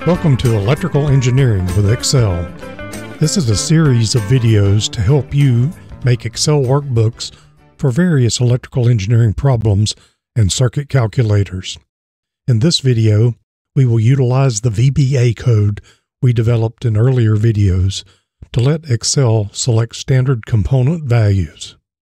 Welcome to Electrical Engineering with Excel. This is a series of videos to help you make Excel workbooks for various electrical engineering problems and circuit calculators. In this video, we will utilize the VBA code we developed in earlier videos to let Excel select standard component values.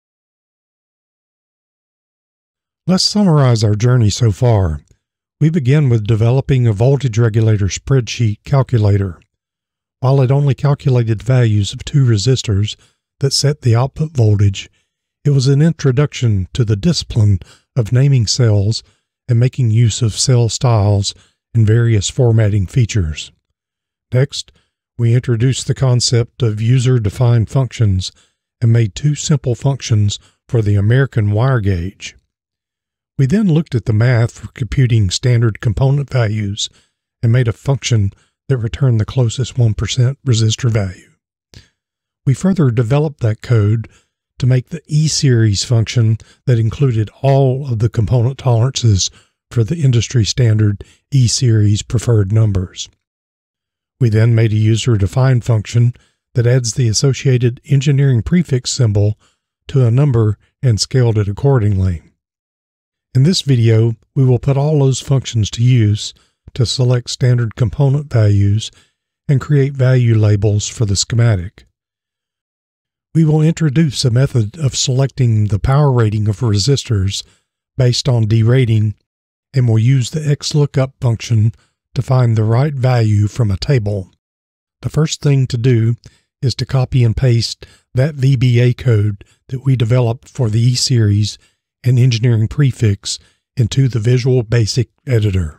Let's summarize our journey so far. We begin with developing a voltage regulator spreadsheet calculator. While it only calculated values of two resistors that set the output voltage, it was an introduction to the discipline of naming cells and making use of cell styles and various formatting features. Next, we introduced the concept of user-defined functions and made two simple functions for the American wire gauge. We then looked at the math for computing standard component values and made a function that returned the closest 1% resistor value. We further developed that code to make the Eseries function that included all of the component tolerances for the industry standard Eseries preferred numbers. We then made a user-defined function that adds the associated engineering prefix symbol to a number and scaled it accordingly. In this video, we will put all those functions to use to select standard component values and create value labels for the schematic. We will introduce a method of selecting the power rating of resistors based on derating, and we'll use the XLOOKUP function to find the right value from a table. The first thing to do is to copy and paste that VBA code that we developed for the Eseries and engineering prefix into the Visual Basic editor.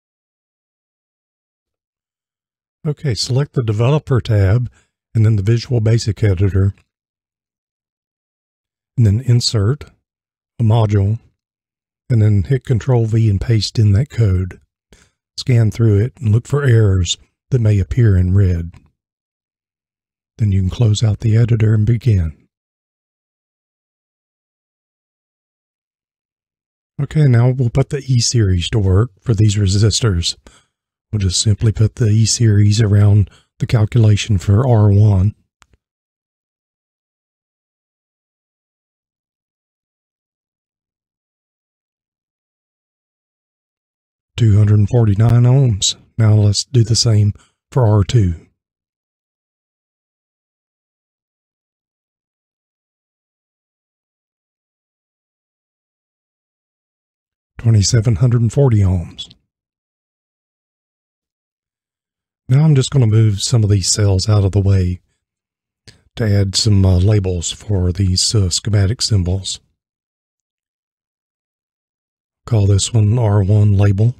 Okay, select the Developer tab and then the Visual Basic editor, and then insert a module, and then hit Ctrl-V and paste in that code. Scan through it and look for errors that may appear in red. Then you can close out the editor and begin. Okay, now we'll put the Eseries to work for these resistors. We'll just simply put the Eseries around the calculation for R1. $249 ohms. Now let's do the same for R2. $2,740 ohms. Now I'm just going to move some of these cells out of the way to add some labels for these schematic symbols. Call this one R1 label.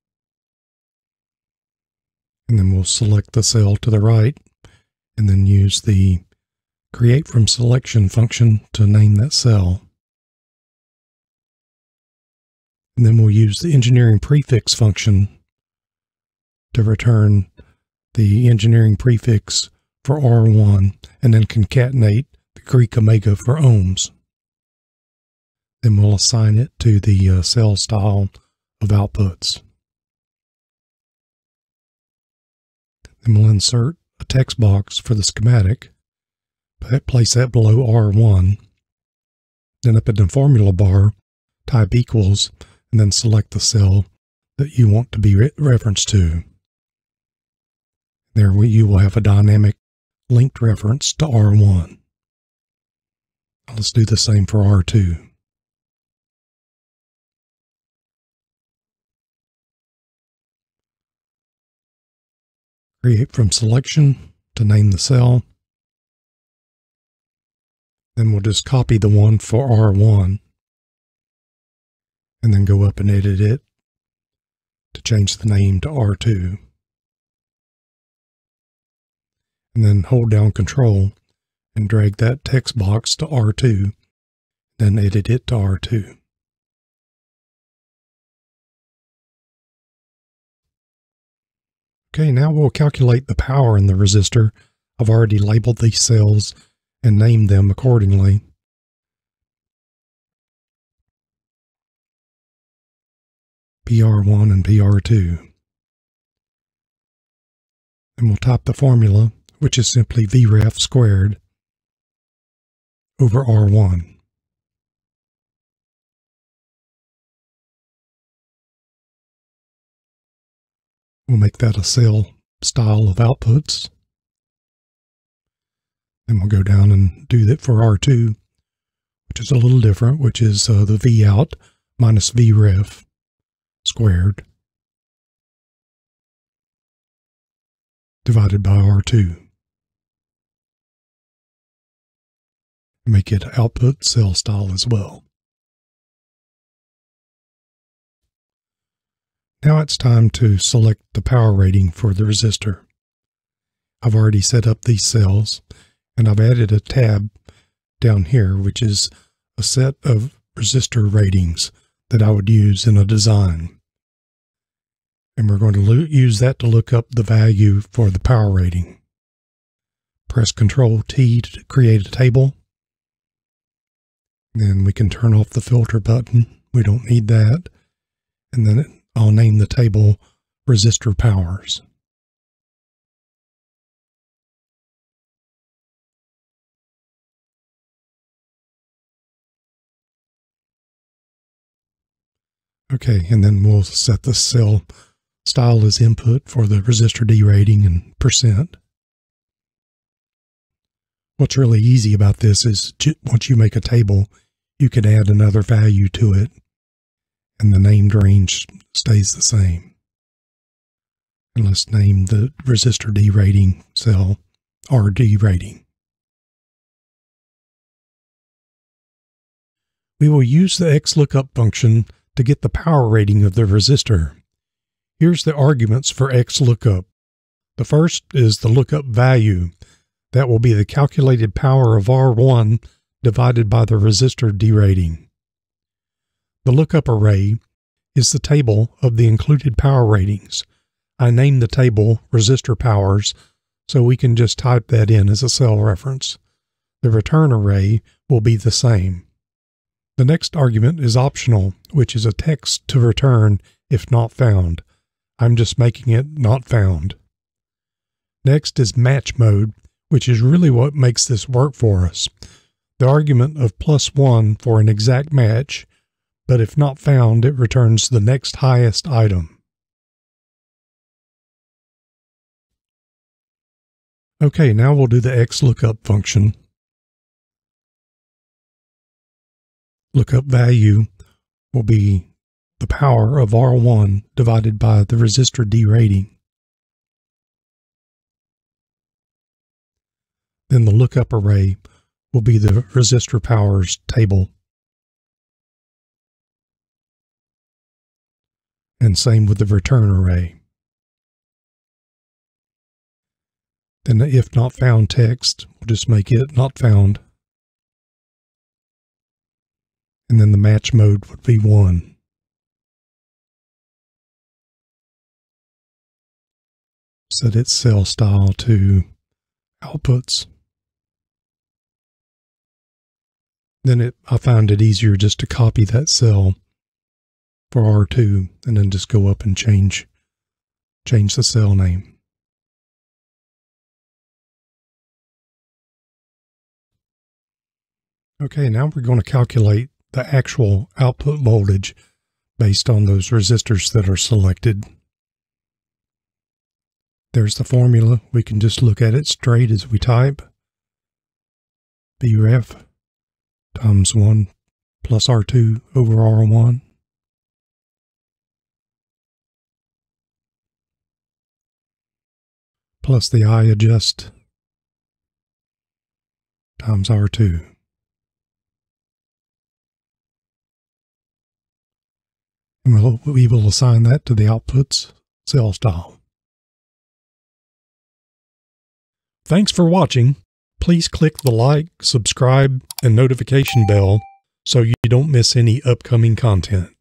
And then we'll select the cell to the right and then use the create from selection function to name that cell. And then we'll use the engineering prefix function to return the engineering prefix for R1 and then concatenate the Greek omega for ohms. Then we'll assign it to the cell style of outputs. Then we'll insert a text box for the schematic, place that below R1, then up in the formula bar, type equals, and then select the cell that you want to be referenced to. There you will have a dynamic linked reference to R1. Let's do the same for R2. Create from selection to name the cell. Then we'll just copy the one for R1 and then go up and edit it to change the name to R2. And then hold down Control and drag that text box to R2, then edit it to R2. Okay, now we'll calculate the power in the resistor. I've already labeled these cells and named them accordingly. PR1 and PR2. And we'll type the formula, which is simply VREF squared over R1. We'll make that a cell style of outputs. Then we'll go down and do that for R2, which is a little different, which is the Vout minus VREF squared divided by R2. Make it output cell style as well. Now it's time to select the power rating for the resistor. I've already set up these cells, and I've added a tab down here, which is a set of resistor ratings that I would use in a design. And we're going to use that to look up the value for the power rating. Press Ctrl-T to create a table. Then we can turn off the filter button. We don't need that. And then I'll name the table Resistor Powers. Okay, and then we'll set the cell style as input for the resistor D rating and percent. What's really easy about this is once you make a table, you can add another value to it, and the named range stays the same. And let's name the resistor D rating cell RD rating. We will use the XLOOKUP function to get the power rating of the resistor. Here's the arguments for XLOOKUP. The first is the lookup value. That will be the calculated power of R1 divided by the resistor D rating. The lookup array is the table of the included power ratings. I named the table Resistor Powers, so we can just type that in as a cell reference. The return array will be the same. The next argument is optional, which is a text to return if not found. I'm just making it not found. Next is match mode, which is really what makes this work for us. The argument of +1 for an exact match, but if not found, it returns the next highest item. Okay, now we'll do the XLOOKUP function. Lookup value will be the power of R1 divided by the resistor D rating. Then the lookup array will be the resistor powers table. And same with the return array. Then the if not found text, we'll just make it not found. And then the match mode would be 1. Set its cell style to outputs. Then I found it easier just to copy that cell for R2 and then just go up and change the cell name. Okay, now we're going to calculate the actual output voltage based on those resistors that are selected. There's the formula. We can just look at it straight as we type. VREF times 1 plus R2 over R1. Plus the I adjust times R2. And we will assign that to the outputs cell style. Thanks for watching. Please click the like, subscribe, and notification bell so you don't miss any upcoming content.